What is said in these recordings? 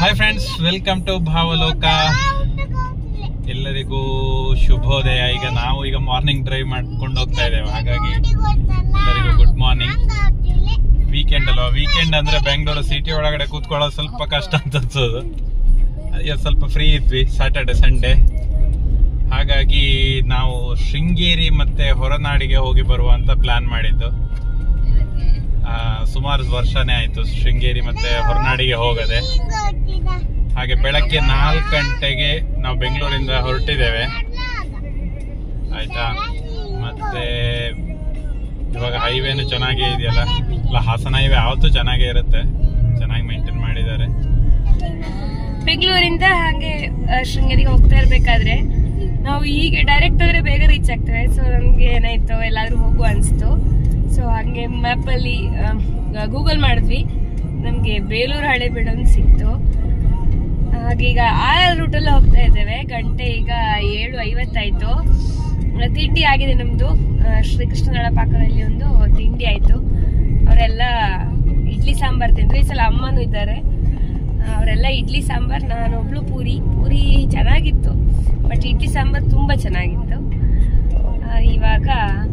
Hi friends, welcome to Bhavaloka. ಎಲ್ಲರಿಗೂ ಶುಭೋದಯ. ಈಗ ಮಾರ್ನಿಂಗ್ ಡ್ರೈವ್ ಮಾಡ್ಕೊಂಡು ಹೋಗ್ತಾ ಇದ್ದೇವೆ, ಹಾಗಾಗಿ ಎಲ್ಲರಿಗೂ ಗುಡ್ ಮಾರ್ನಿಂಗ್. ವೀಕೆಂಡ್ ಅಲ್ವಾ, ವೀಕೆಂಡ್ ಅಂದ್ರೆ ಬೆಂಗಳೂರು ಸಿಟಿ ಒಳಗಡೆ ಕೂತ್ಕೊಳ್ಳೋದು ಸ್ವಲ್ಪ ಕಷ್ಟ ಅಂತ ಅನ್ಸೋದು. ಇವತ್ತು ಸ್ವಲ್ಪ ಫ್ರೀ ಇದ್ವಿ, ಸ್ಯಾಟರ್ಡೆ ಸಂಡೇ, ಹಾಗಾಗಿ ನಾವು ಶೃಂಗೇರಿ ಮತ್ತೆ ಹೊರನಾಡಿಗೆ ಹೋಗಿ ಬರುವ ಅಂತ ಪ್ಲಾನ್ ಮಾಡಿದ್ದು. ಸುಮಾರು ವರ್ಷನೇ ಆಯ್ತು ಶೃಂಗೇರಿ ಮತ್ತೆ ಹೊರನಾಡಿಗೆ ಹೋಗದೆ. ಹಾಗೆ ಬೆಳಗ್ಗೆ 4 ಗಂಟೆಗೆ ನಾವು ಬೆಂಗಳೂರಿಂದ ಹೊರಟಿದ್ದೇವೆ, ಆಯ್ತಾ. ಮತ್ತೆ ಇವಾಗ ಹೈವೇನು ಚೆನ್ನಾಗೇ ಇದೆಯಲ್ಲ, ಹಾಸನ ಹೈವೇ ಯಾವತ್ತೂ ಚೆನ್ನಾಗೇ ಇರುತ್ತೆ, ಚೆನ್ನಾಗಿ ಮೇಂಟೈನ್ ಮಾಡಿದ್ದಾರೆ. ಬೆಂಗಳೂರಿಂದ ಹಾಗೆ ಶೃಂಗೇರಿಗೆ ಹೋಗ್ತಾ ಇರ್ಬೇಕಾದ್ರೆ ನಾವು ಹೀಗೆ ಡೈರೆಕ್ಟ್ ಆದ್ರೆ ಬೇಗ ರೀಚ್ ಆಗ್ತೇವೆ. ಸೊ ನಮ್ಗೆ ಏನಾಯ್ತು, ಎಲ್ಲಾದ್ರೂ ಹೋಗುವ ಅನ್ಸ್ತು. ಸೊ ಹಂಗೆ ಮ್ಯಾಪ್ ಅಲ್ಲಿ ಗೂಗಲ್ ಮಾಡಿದ್ವಿ, ನಮ್ಗೆ ಬೇಲೂರು ಹಳೇಬೀಡು ಅಂತ ಸಿಕ್ತು. ಹಾಗೀಗ ಆ ರೂಟಲ್ಲಿ ಹೋಗ್ತಾ ಇದ್ದೇವೆ. ಗಂಟೆ ಈಗ 7:50 ಆಯ್ತು. ತಿಂಡಿ ಆಗಿದೆ ನಮ್ದು, ಶ್ರೀಕೃಷ್ಣಗಳ ಪಾಕದಲ್ಲಿ ಒಂದು ತಿಂಡಿ ಆಯ್ತು. ಅವರೆಲ್ಲ ಇಡ್ಲಿ ಸಾಂಬಾರ್ ತಿಂದ್ರು. ಈ ಸಲ ಅಮ್ಮನೂ ಇದ್ದಾರೆ, ಅವರೆಲ್ಲ ಇಡ್ಲಿ ಸಾಂಬಾರ್, ನಾನೊಬ್ಳು ಪೂರಿ ಚೆನ್ನಾಗಿತ್ತು, ಬಟ್ ಇಡ್ಲಿ ಸಾಂಬಾರ್ ತುಂಬಾ ಚೆನ್ನಾಗಿತ್ತು. ಇವಾಗ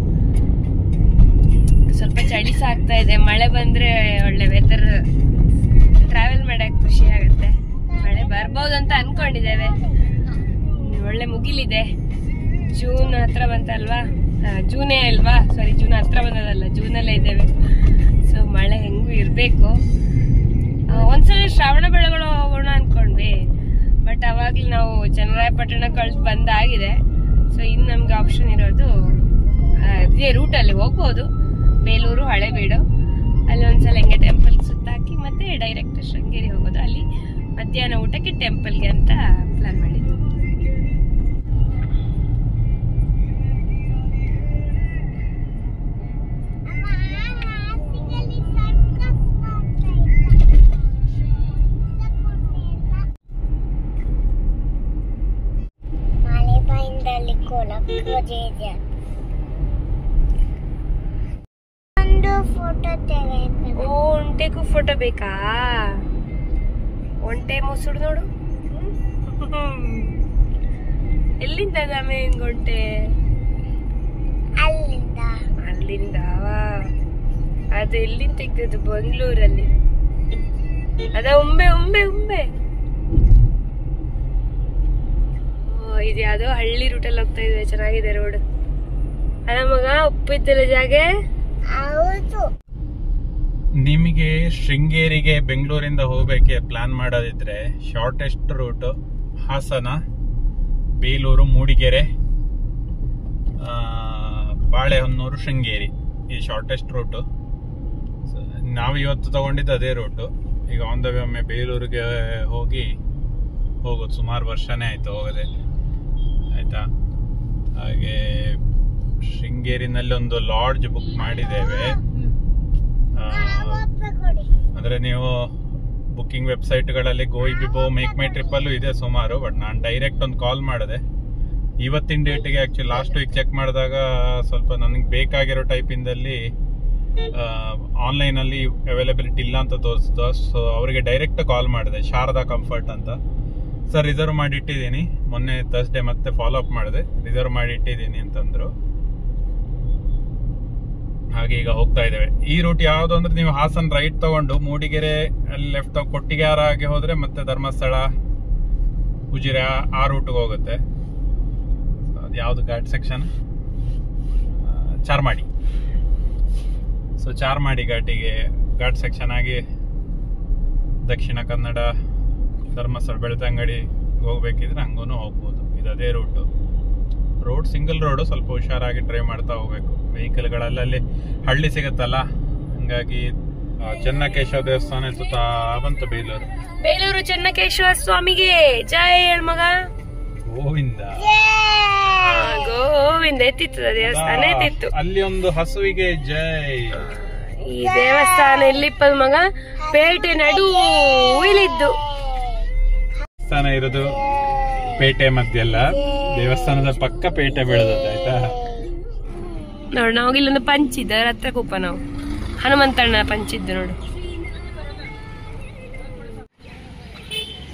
ಸ್ವಲ್ಪ ಚಳಿ ಸಹ ಆಗ್ತಾ ಇದೆ. ಮಳೆ ಬಂದ್ರೆ ಒಳ್ಳೆ ವೆದರ್, ಟ್ರಾವೆಲ್ ಮಾಡಕ್ ಖುಷಿ ಆಗುತ್ತೆ. ಮಳೆ ಬರ್ಬೋದು ಅಂತ ಅನ್ಕೊಂಡಿದ್ದೇವೆ, ಒಳ್ಳೆ ಮುಗಿಲಿದೆ. ಜೂನ್ ಹತ್ರ ಬಂತಲ್ವಾ, ಜೂನೇ ಅಲ್ವಾ, ಸಾರಿ ಜೂನ್ ಹತ್ರ ಬಂದದಲ್ಲ, ಜೂನಲ್ಲೇ ಇದ್ದೇವೆ. ಸೊ ಮಳೆ ಹೆಂಗೂ ಇರ್ಬೇಕು. ಒಂದ್ಸಲ ಶ್ರಾವಣ ಬೆಳಗೊಳ ಹೋಗೋಣ ಅನ್ಕೊಂಡ್ವಿ, ಬಟ್ ಅವಾಗ್ಲೂ ನಾವು ಚನ್ನರಾಯಪಟ್ಟಣ ಬಂದಾಗಿದೆ. ಸೊ ಇನ್ನು ನಮ್ಗೆ ಆಪ್ಷನ್ ಇರೋದು ಇದೇ ರೂಟಲ್ಲಿ ಹೋಗ್ಬೋದು, ಬೇಲೂರು ಹಳೇಬೀಡು. ಅಲ್ಲಿ ಒಂದ್ಸಲ ಹಿಂಗೆ ಟೆಂಪಲ್ ಸುತ್ತಾಕಿ ಮತ್ತೆ ಡೈರೆಕ್ಟ್ ಶೃಂಗೇರಿ ಹೋಗೋದು. ಅಲ್ಲಿ ಮಧ್ಯಾಹ್ನ ಊಟಕ್ಕೆ ಟೆಂಪಲ್ಗೆ ಅಂತ ಪ್ಲಾನ್ ಮಾಡಿದ್ದು. ಒಂಟೆಗೂ ಫೋಟೋ ಬೇಕಾ? ಒಂಟೆ ಮುಸುಡು ನೋಡು, ಎಲ್ಲಿಂದ ಒಂಟೆ? ಅಲ್ಲಿಂದ ಅದು ಎಲ್ಲಿಂದ ತೆಗ್ದದ್ದು? ಬೆಂಗಳೂರಲ್ಲಿ. ಅದ ಉಂಬೆ. ಇದು ಯಾವ್ದೋ ಹಳ್ಳಿ ರೂಟಲ್ಲಿ ಹೋಗ್ತಾ ಇದೆ, ಚೆನ್ನಾಗಿದೆ ರೋಡ್. ಅಲ್ಲ ಮಗ, ಉಪ್ಪಿದ್ದಲ್ಲ ಜಾಗ. ನಿಮಗೆ ಶೃಂಗೇರಿಗೆ ಬೆಂಗಳೂರಿಂದ ಹೋಗ್ಬೇಕೆ ಪ್ಲಾನ್ ಮಾಡೋದಿದ್ರೆ ಶಾರ್ಟೆಸ್ಟ್ ರೂಟ್ ಹಾಸನ, ಬೇಲೂರು, ಮೂಡಿಗೆರೆ, ಬಾಳೆಹೊನ್ನೂರು, ಶೃಂಗೇರಿ, ಈ ಶಾರ್ಟೆಸ್ಟ್ ರೂಟು. ನಾವು ಇವತ್ತು ತಗೊಂಡಿದ್ದು ಅದೇ ರೂಟು. ಈಗ ಆನ್ ದ ವೇ ಒಮ್ಮೆ ಬೇಲೂರಿಗೆ ಹೋಗೋದು, ಸುಮಾರು ವರ್ಷನೇ ಆಯ್ತು ಹೋಗದೆ, ಆಯ್ತಾ. ಹಾಗೆ ಶೃಂಗೇರಿನಲ್ಲಿ ಒಂದು ಲಾಡ್ಜ್ ಬುಕ್ ಮಾಡಿದ್ದೇವೆ. ಅಂದ್ರೆ ನೀವು ಬುಕ್ಕಿಂಗ್ ವೆಬ್ಸೈಟ್ಗಳಲ್ಲಿ ಗೋಇಬಿಬೋ, ಮೇಕ್ ಮೈ ಟ್ರಿಪ್ ಅಲ್ಲೂ ಇದೆ ಸುಮಾರು, ಬಟ್ ನಾನು ಡೈರೆಕ್ಟ್ ಒಂದು ಕಾಲ್ ಮಾಡಿದೆ ಇವತ್ತಿನ ಡೇಟಿಗೆ. ಆಕ್ಚುಲಿ ಲಾಸ್ಟ್ ವೀಕ್ ಚೆಕ್ ಮಾಡಿದಾಗ ಸ್ವಲ್ಪ ನನಗೆ ಬೇಕಾಗಿರೋ ಟೈಪಿಂದಲ್ಲಿ ಆನ್ಲೈನ್ ಅಲ್ಲಿ ಅವೈಲಬಿಲಿಟಿ ಇಲ್ಲ ಅಂತ ತೋರಿಸ್ತು. ಸೊ ಅವರಿಗೆ ಡೈರೆಕ್ಟ್ ಕಾಲ್ ಮಾಡಿದೆ, ಶಾರದಾ ಕಂಫರ್ಟ್ ಅಂತ. ಸರ್ ರಿಸರ್ವ್ ಮಾಡಿ ಇಟ್ಟಿದ್ದೀನಿ, ಮೊನ್ನೆ ಥರ್ಸ್ಡೇ ಮತ್ತೆ ಫಾಲೋ ಅಪ್ ಮಾಡಿದೆ, ರಿಸರ್ವ್ ಮಾಡಿ ಇಟ್ಟಿದ್ದೀನಿ ಅಂತಂದ್ರು. ಹಾಗೆ ಈಗ ಹೋಗ್ತಾ ಇದ್ದೇವೆ. ಈ ರೂಟ್ ಯಾವ್ದು ಅಂದ್ರೆ, ನೀವು ಹಾಸನ್ ರೈಟ್ ತಗೊಂಡು ಮೂಡಿಗೆರೆ ಅಲ್ಲಿ ಲೆಫ್ಟ್ ಕೊಟ್ಟಿಗೆಹಾರ ಆಗಿ ಹೋದ್ರೆ ಮತ್ತೆ ಧರ್ಮಸ್ಥಳ, ಉಜಿರೆ ಆ ರೂಟ್ಗೆ ಹೋಗುತ್ತೆ. ಅದು ಯಾವ್ದು ghat section? Charmadi. So Charmadi ghat section ಆಗಿ ದಕ್ಷಿಣ ಕನ್ನಡ, ಧರ್ಮಸ್ಥಳ, ಬೆಳ್ತಂಗಡಿ ಹೋಗ್ಬೇಕಿದ್ರೆ ಹಂಗೂ ಹೋಗ್ಬೋದು. ಇದು ಅದೇ ರೂಟು. ರೋಡ್ ಸಿಂಗಲ್ ರೋಡು, ಸ್ವಲ್ಪ ಹುಷಾರಾಗಿ ಡ್ರೈವ್ ಮಾಡ್ತಾ ಹೋಗ್ಬೇಕು. ವೆಹಿಕಲ್ಗಳಲ್ಲಿ ಹಳ್ಳಿ ಸಿಗುತ್ತಲ್ಲ, ಹಂಗಾಗಿ ಚೆನ್ನಕೇಶವ ದೇವಸ್ಥಾನ ಸುತ್ತಾ ಬಂತು ಬೇಲೂರು ಚೆನ್ನಕೇಶವ ಸ್ವಾಮಿಗೆ ಜೈ ಮಗ. ಗೋವಿಂದ ಎತ್ತಿತ್ತು ದೇವಸ್ಥಾನ, ಎತ್ತಿತ್ತು. ಅಲ್ಲಿ ಒಂದು ಹಸುವಿಗೆ ಜೈ. ಈ ದೇವಸ್ಥಾನ ಎಲ್ಲಿಪ್ಪದ ಮಗ? ಪೇಟೆ ನಡು ಇಲ್ಲಿದ್ದು ದೇವಸ್ಥಾನ ಇರೋದು. ಪೇಟೆ ಮಧ್ಯೆಲ್ಲ ದೇವಸ್ಥಾನದ ಪಕ್ಕ ಪೇಟೆ ಬೆಳೆದದ್ದು, ಆಯ್ತಾ. ನೋಡು, ನಾವು ಇಲ್ಲೊಂದು ಪಂಚಿದ್ದ ಹತ್ರ ಕೂಪ, ನಾವು ಹನುಮಂತಣ್ಣ ಪಂಚಿದ್ದು ನೋಡು.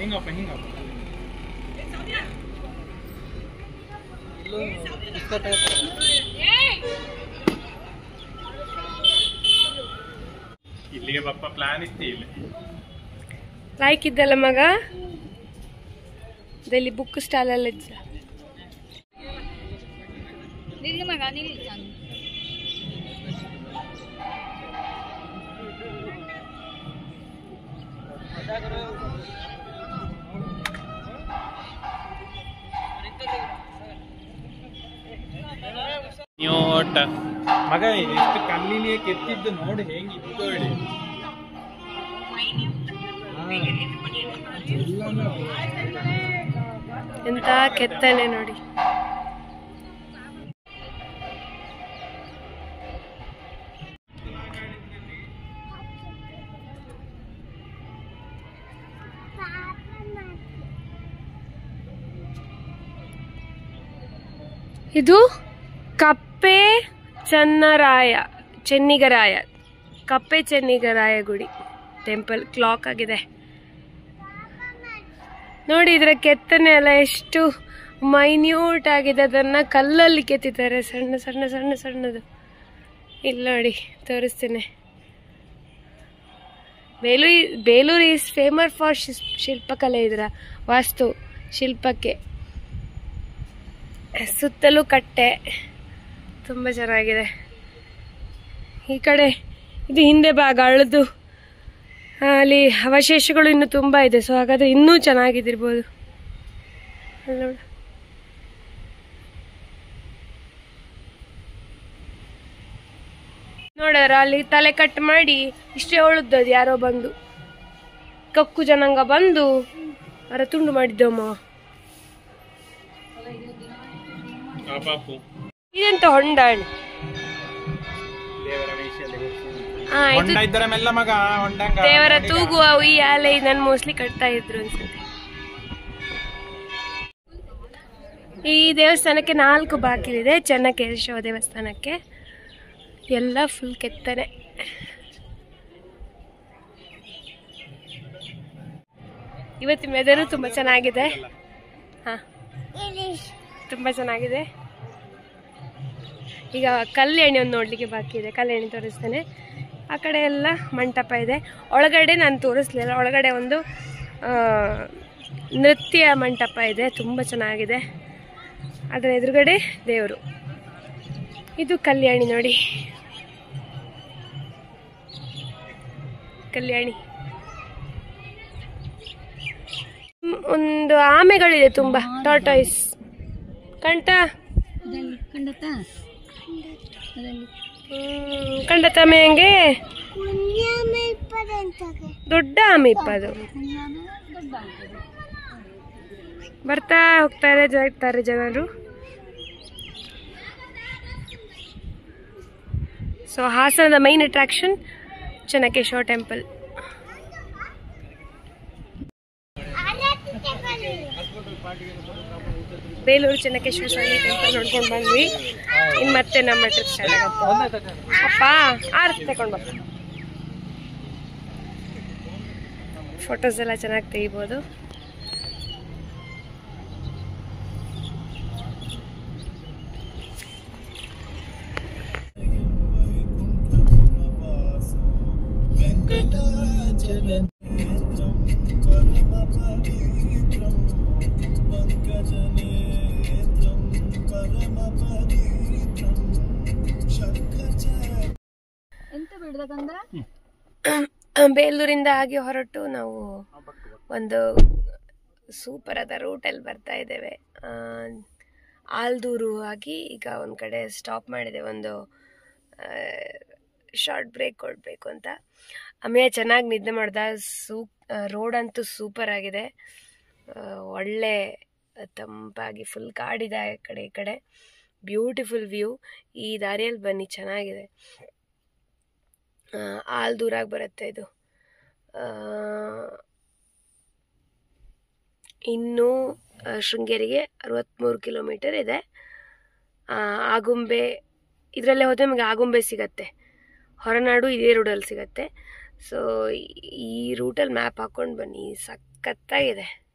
ಇಲ್ಲಿಗೆ ಬಪ್ಪ ಪ್ಲಾನ್ ಇತ್ತು ಇಲ್ಲಿ ಲೈಕ್ ಇದ್ದಲ್ಲ ಮಗ ಇಲ್ಲಿ ಬುಕ್ ಸ್ಟಾಲ್ ಎಲ್ಲ ಇದ್ದ ನ್ಯೂಟ ಮಗ ಎಷ್ಟು ಕಲ್ಲಿನಿಯ ಕೆತ್ತಿದ್ದು ನೋಡಿ ಹೆಂಗಿತ್ತು ಹೇಳಿ. ಎಂತ ಕೆತ್ತನೆ ನೋಡಿ. ಇದು ಕಪ್ಪೆ ಚೆನ್ನಿಗರಾಯ ಕಪ್ಪೆ ಚೆನ್ನಿಗರಾಯ ಗುಡಿ ಟೆಂಪಲ್ ಕ್ಲಾಕ್ ಆಗಿದೆ ನೋಡಿ. ಇದರ ಕೆತ್ತನೆ ಎಲ್ಲ ಎಷ್ಟು ಮೈನ್ಯೂಟ್ ಆಗಿದೆ. ಅದನ್ನ ಕಲ್ಲಲ್ಲಿ ಕೆತ್ತಿದ್ದಾರೆ, ಸಣ್ಣ ಸಣ್ಣ ಸಣ್ಣ ಸಣ್ಣದು. ಇಲ್ಲಿ ನೋಡಿ ತೋರಿಸ್ತೇನೆ. ಬೇಲೂರು ಈಸ್ ಫೇಮಸ್ ಫಾರ್ ಶಿಲ್ಪಕಲೆ. ಇದರ ವಾಸ್ತು ಶಿಲ್ಪಕ್ಕೆ ಸುತ್ತಲೂ ಕಟ್ಟೆ ತುಂಬ ಚೆನ್ನಾಗಿದೆ. ಈ ಕಡೆ ಇದು ಹಿಂದೆ ಭಾಗ ಅಳದು ಅಲ್ಲಿ ಅವಶೇಷಗಳು ಇನ್ನೂ ತುಂಬ ಇದೆ. ಸೊ ಹಾಗಾದ್ರೆ ಇನ್ನೂ ಚೆನ್ನಾಗಿದ್ದಿರ್ಬೋದು. ನೋಡೋರ ಅಲ್ಲಿ ತಲೆ ಕಟ್ ಮಾಡಿ ಇಷ್ಟೇ ಉಳಿದದ್ದು. ಯಾರೋ ಬಂದು ಕಕ್ಕು ಜನಾಂಗ ಬಂದು ಅವರ ತುಂಡು ಮಾಡಿದ್ದಮ್ಮ. ಇದೆಂತ ಹೊಂಡಾಣಿ? ದೇವರ ತೂಗುವ ಉಯ್ಯಾಲೆ ಇದನ್ನು ಮೋಸ್ಟ್ಲಿ ಕಟ್ತಾ ಇದ್ರು ಅನ್ಸುತ್ತೆ. ಈ ದೇವಸ್ಥಾನಕ್ಕೆ 4 ಬಾಗಿಲಿದೆ. ಚೆನ್ನಕೇಶವ ದೇವಸ್ಥಾನಕ್ಕೆ ಎಲ್ಲ ಫುಲ್ ಕೆತ್ತನೆ. ಇವತ್ತಿನ ವೆದರು ತುಂಬಾ ಚೆನ್ನಾಗಿದೆ. ತುಂಬಾ ಚೆನ್ನಾಗಿದೆ. ಈಗ ಕಲ್ಯಾಣಿ ಒಂದು ನೋಡ್ಲಿಕ್ಕೆ ಬಾಕಿ ಇದೆ. ಕಲ್ಯಾಣಿ ತೋರಿಸ್ತೇನೆ. ಆ ಕಡೆ ಎಲ್ಲ ಮಂಟಪ ಇದೆ. ಒಳಗಡೆ ನಾನು ತೋರಿಸ್ಲಿಲ್ಲ. ಒಳಗಡೆ ಒಂದು ನೃತ್ಯ ಮಂಟಪ ಇದೆ, ತುಂಬ ಚೆನ್ನಾಗಿದೆ. ಅದರ ಎದುರುಗಡೆ ದೇವರು. ಇದು ಕಲ್ಯಾಣಿ ನೋಡಿ, ಕಲ್ಯಾಣಿ. ಒಂದು ಆಮೆಗಳಿದೆ ತುಂಬ, ಟಾರ್ಟಾಯ್ಸ್. ಕಂಡತ ಆಮೆ ಹಂಗೆ ದೊಡ್ಡ ಆಮೆ ಇಪ್ಪದು. ಬರ್ತಾ ಹೋಗ್ತಾರೆ ಜನರು. ಸೊ ಹಾಸನದ main attraction Chennakeshava temple. Belur Chennakeshwara Swamy temple ನೋಡ್ಕೊಂಡು ಬಂದ್ವಿ. ಇನ್ನು ಮತ್ತೆ ನಮ್ಮ ಟ್ರಿಪ್ ಸ್ಟಾರ್ಟ್ ಆಗುತ್ತೆ. ಅಪ್ಪ ಆರ್ತಿ ತಗೊಂಡು ಬಾ. ಫೋಟೋಸ್ ಎಲ್ಲ ಚೆನ್ನಾಗಿ ತೆಗಿಬೋದು. ಬೇಲೂರಿಂದ ಹಾಗೆ ಹೊರಟು ನಾವು ಒಂದು ಸೂಪರ್ ಆದ ರೂಟಲ್ಲಿ ಬರ್ತಾ ಇದ್ದೇವೆ. ಆಲ್ದೂರು ಆಗಿ ಈಗ ಒಂದು ಕಡೆ ಸ್ಟಾಪ್ ಮಾಡಿದೆ, ಒಂದು ಶಾರ್ಟ್ ಬ್ರೇಕ್ ಕೊಡಬೇಕು ಅಂತ. ಅಮೇಯ ಚೆನ್ನಾಗಿ ನಿದ್ದೆ ಮಾಡ್ದ. ರೋಡ್ ಅಂತೂ ಸೂಪರ್ ಆಗಿದೆ, ಒಳ್ಳೆ ತಂಪಾಗಿ ಫುಲ್ ಕಾಡಿದೆ ಆ ಕಡೆ ಈ ಕಡೆ. Beautiful view. ಈ ದಾರಿಯಲ್ಲಿ ಬನ್ನಿ, ಚೆನ್ನಾಗಿದೆ. ಆಲ್ದೂರಾಗಿ ಬರುತ್ತೆ ಇದು. ಇನ್ನು ಶೃಂಗೇರಿಗೆ 63 ಕಿಲೋಮೀಟರ್ ಇದೆ. ಆಗುಂಬೆ ಇದರಲ್ಲೇ ಹೋದರೆ ನಮಗೆ ಆಗುಂಬೆ ಸಿಗತ್ತೆ. ಹೊರನಾಡು ಇದೇ ರೋಡಲ್ಲಿ ಸಿಗತ್ತೆ. ಸೊ ಈ ರೂಟಲ್ಲಿ ಮ್ಯಾಪ್ ಹಾಕೊಂಡು ಬನ್ನಿ, ಸಖತ್ತಾಗಿದೆ.